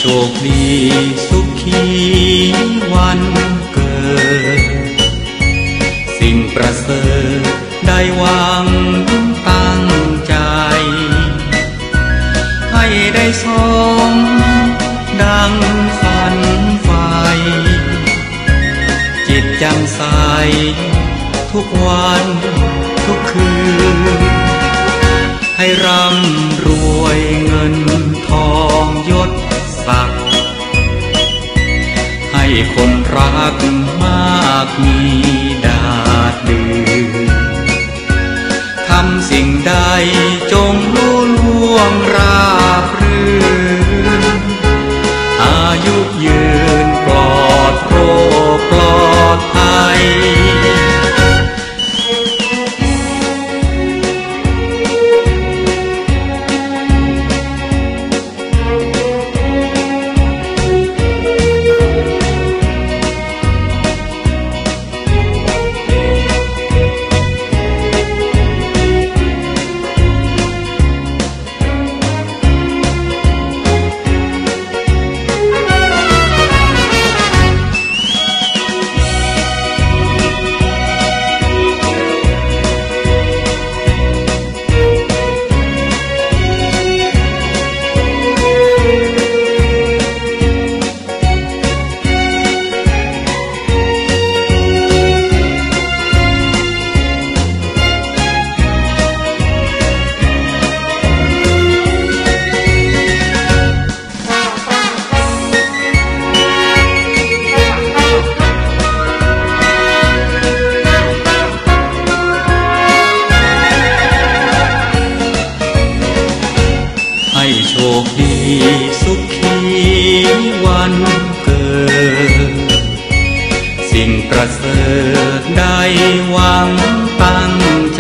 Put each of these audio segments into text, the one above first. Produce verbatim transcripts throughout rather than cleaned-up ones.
คดีสุขีวันเกิดสิ่งประเสริฐได้หวังตั้งใจให้ได้สมดังฝันใฝ่จิตแจ่มใสทุกวันทุกคืนให้ร่ำรวยเงินทองยศศักดิ์ให้คนรักมากมีดาดดืนทำสิ่งใดจงลุล่วงราบรื่นอายุยืนปลอดโรคปลอดภัยโชคดีสุขีวันเกิดสิ่งประเสริฐได้หวังตั้งใจ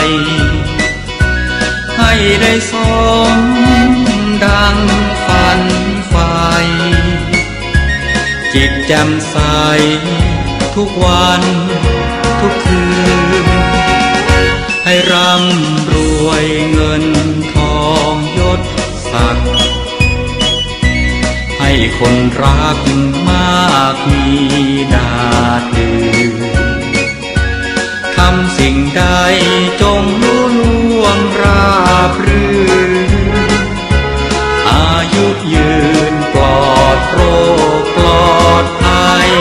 ให้ได้สมดังฝันใฝ่จิตแจ่มใสทุกวันทุกคืนให้ร่ำรวยเงินทองยศให้คนรักมากมีดาดดืนทำสิ่งใดจงลุล่วงราบรื่นอายุยืนปลอดโรคปลอดภัย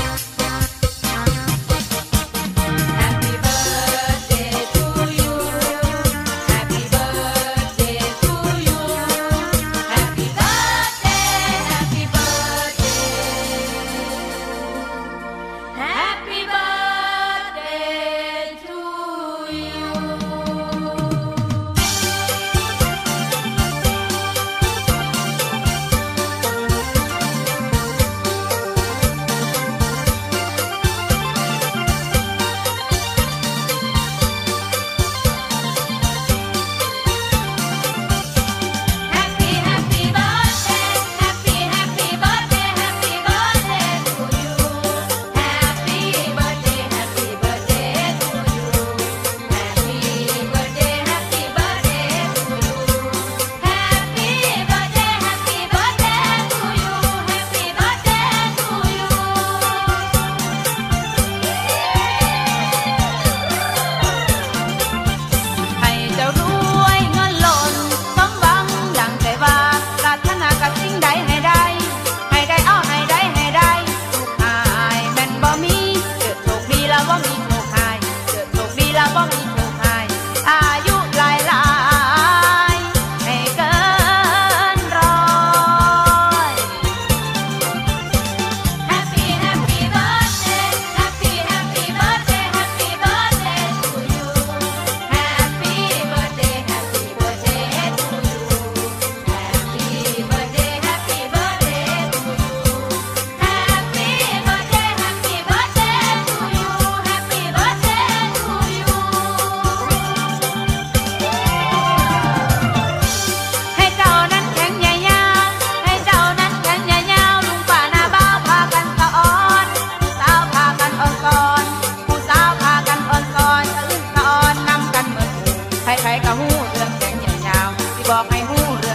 Happy birthday to you หูเรื่องแสงเหยียดเช้าสิบอกให้หู